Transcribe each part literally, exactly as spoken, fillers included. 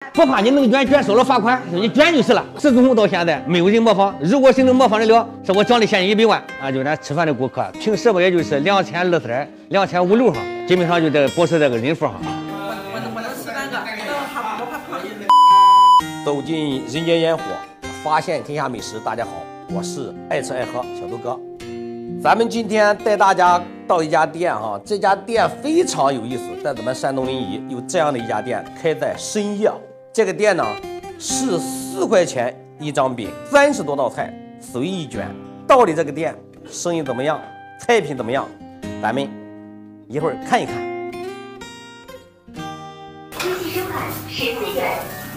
不怕你能卷，卷收了罚款，你卷就是了。自从到现在没有人模仿，如果谁能模仿得了，是我奖励现金一百万啊！就咱吃饭的顾客，平时吧也就是两千二三、两千五六哈，基本上就这保持这个人数哈。 我我我能吃半个，我怕胖。 走进人间烟火，发现天下美食。大家好，我是爱吃爱喝小豆哥。咱们今天带大家到一家店哈，这家店非常有意思，在咱们山东临沂有这样的一家店，开在深夜。这个店呢是四块钱一张饼，三十多道菜，随意卷。到底这个店生意怎么样，菜品怎么样，咱们一会儿看一看。 优惠收款十四元。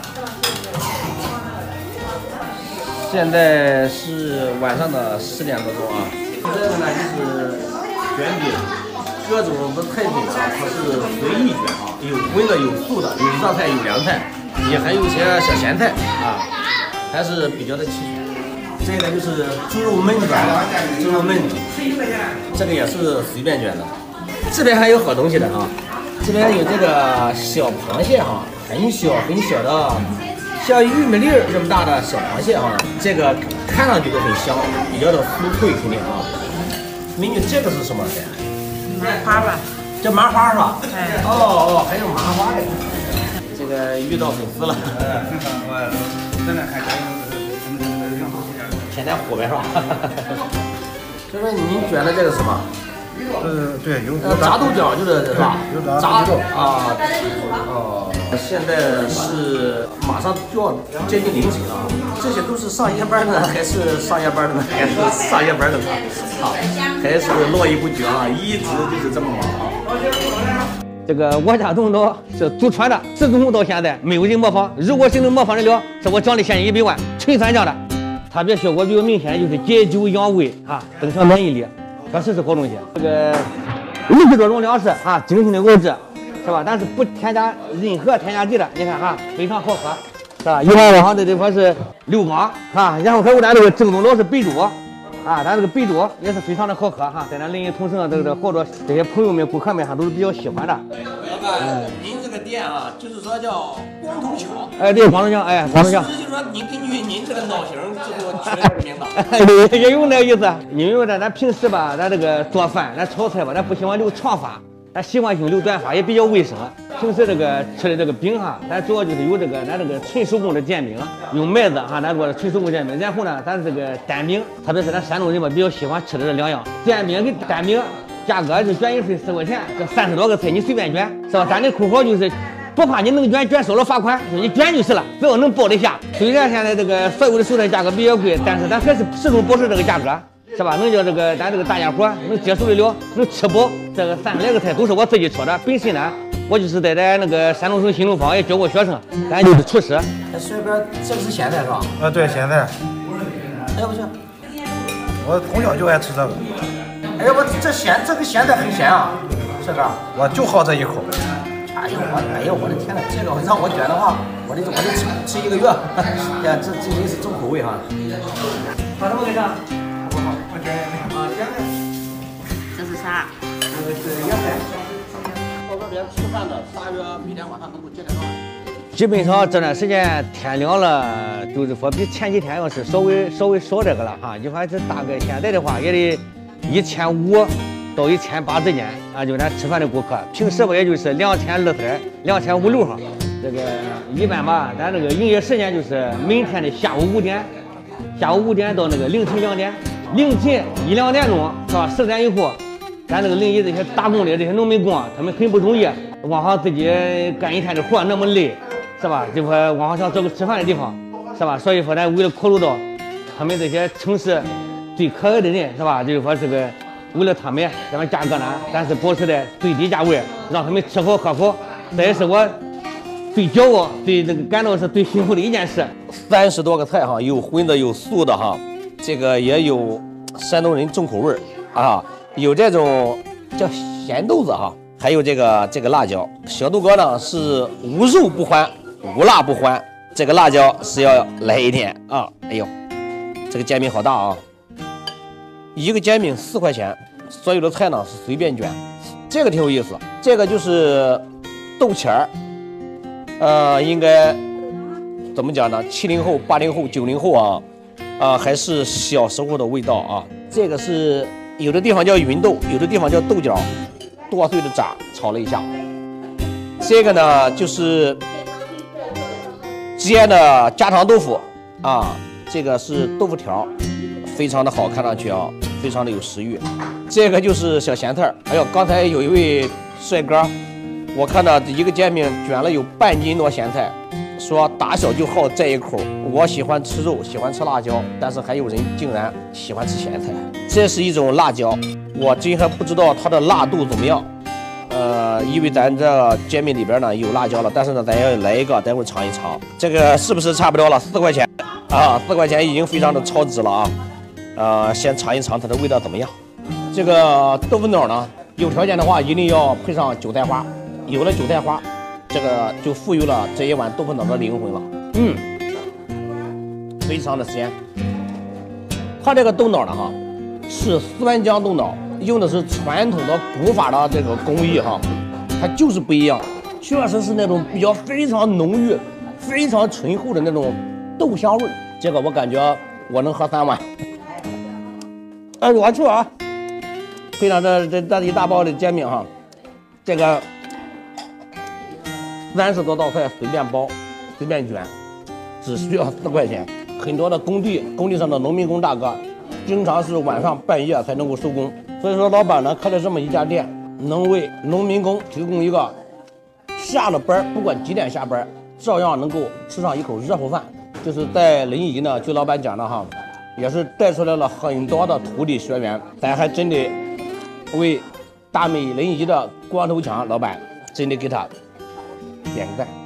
现在是晚上的十点多钟啊。这个呢就是卷饼，各种的菜品啊，它是随意卷啊，有荤的，有素的，有热菜，有凉菜，也还有一些小咸菜啊，还是比较的齐全。这个就是猪肉焖子，猪肉焖子，这个也是随便卷的。这边还有好东西的啊，这边有这个小螃蟹哈，很小很小的。像玉米粒儿这么大的小螃蟹啊，这个看上去都很香，比较的酥脆肯定啊。美女，这个是什么菜？ 麻花吧， 这麻花是吧？ 哎。 哦哦，还有麻花的。这个遇到粉丝了。 我真的还可以。 天天火呗是吧？就是您卷的这个是什么？ 呃，对，有呃炸豆角就是是吧？ 有炸炸豆啊。哦。现在是马上就要接近凌晨了，这些都是上夜班的还是上夜班的呢？还是上夜班的呢？啊，还是络绎不绝啊，一直就是这么忙啊。 这个我家东东是祖传的，自从到现在没有人模仿，如果谁能模仿得了，是我奖励现金一百万，纯酸酱的，特别效果比较明显的就是解酒养胃啊，增强免疫力，确实是好东西。这个六十多种粮食啊，精心的熬制。是吧？但是不添加任何添加剂的，你看哈，非常好喝，是吧？一般往上这地方是六缸啊，然后还有咱这个正宗老是白粥啊，咱这个白粥也是非常的好喝哈，在咱临沂同城这个好多这些朋友们、顾客们哈都是比较喜欢的。 老板，您这个店啊，就是说叫光头强。 哎，对，光头强，哎，光头强。 是不是就是说您根据您这个脑型最后取了这个名字？ 对，也有那个意思，因为咱咱平时吧，咱这个做饭、咱炒菜吧，咱不喜欢留长发。咱习惯性留短发也比较卫生。平时这个吃的这个饼哈，咱主要就是有这个咱这个纯手工的煎饼，用麦子哈，咱做的纯手工煎饼。然后呢，咱这个单饼，特别是咱山东人吧比较喜欢吃的这两样，煎饼跟单饼，价格就卷一份四块钱，这三十多个菜你随便卷，是吧？咱的口号就是不怕你能卷，卷收了罚款，你卷就是了，只要能包得下。虽然现在这个所有的蔬菜价格比较贵，但是咱还是始终保持这个价格。是吧？能叫这个咱这个大家伙能接受得了，能吃饱。这个三十来个菜都是我自己做的。本身呢，我就是在咱那个山东省新东方也教过学生，咱就是厨师。 这水边这个是咸菜是吧？ 啊，对，咸菜。 哎呀不行， 我从小就爱吃这个。 哎呀我这咸这个咸菜很咸啊，这个我就好这一口。 哎呦我哎呦我的天呐，这个让我卷的话，我得我得吃吃一个月。呀，这这真是重口味哈。 把什么给上？ 这是啥？ 这个是凉菜。 到这边吃饭的，大约每天晚上能够接待到。 基本上这段时间天凉了，就是说比前几天要是稍微稍微少这个了哈。一般是大概现在的话也得一千五到一千八之间啊，就咱吃饭的顾客，平时吧也就是两千二三、两千五六哈。这个一般吧，咱这个营业时间就是每天的下午五点，下午五点到那个凌晨两点。凌晨一两点钟是吧？十点以后，咱这个临沂这些打工的这些农民工啊，他们很不容易，往上自己干一天的活那么累，是吧？就说往上想找个吃饭的地方，是吧？所以说咱为了考虑到他们这些城市最可爱的人，是吧？就是说这个为了他们，咱们价格呢，咱是保持在最低价位，让他们吃好喝好，这也是我最骄傲、最这个感到是最幸福的一件事。 三十多个菜哈，有荤的，有素的哈。这个也有山东人重口味啊，有这种叫咸豆子哈，还有这个这个辣椒。小豆哥呢是无肉不欢，无辣不欢，这个辣椒是要来一点啊。哎呦，这个煎饼好大啊！一个煎饼四块钱，所有的菜呢是随便卷，这个挺有意思。这个就是豆钱儿，呃，应该怎么讲呢？七零后、八零后、九零后啊，啊，还是小时候的味道啊。这个是有的地方叫芸豆，有的地方叫豆角，剁碎的渣炒了一下。这个呢就是煎的家常豆腐啊，这个是豆腐条，非常的好，看上去啊，非常的有食欲。这个就是小咸菜。哎呦，刚才有一位帅哥，我看到一个煎饼卷了有半斤多咸菜，说打小就好这一口。我喜欢吃肉，喜欢吃辣椒，但是还有人竟然喜欢吃咸菜。这是一种辣椒，我今还不知道它的辣度怎么样。呃，因为咱这煎饼里边呢有辣椒了，但是呢，咱要来一个，待会儿尝一尝。这个是不是差不多了？四块钱啊，四块钱已经非常的超值了啊。呃，先尝一尝它的味道怎么样。这个豆腐脑呢，有条件的话一定要配上韭菜花，有了韭菜花，这个就富有了这一碗豆腐脑的灵魂了。嗯，非常的鲜。它这个豆脑呢哈，是酸浆豆脑，用的是传统的古法的这个工艺哈，它就是不一样，确实是那种比较非常浓郁、非常醇厚的那种豆香味。这个我感觉我能喝三碗。哎，我去啊！配上这这这一大包的煎饼哈，这个三十多道菜随便包，随便卷，只需要四块钱。很多的工地工地上的农民工大哥，经常是晚上半夜才能够收工，所以说老板呢开了这么一家店，能为农民工提供一个下了班不管几点下班，照样能够吃上一口热乎饭。就是在临沂呢，据老板讲的哈，也是带出来了很多的徒弟学员，咱还真得为大美临沂的光头强老板真得给他点个赞。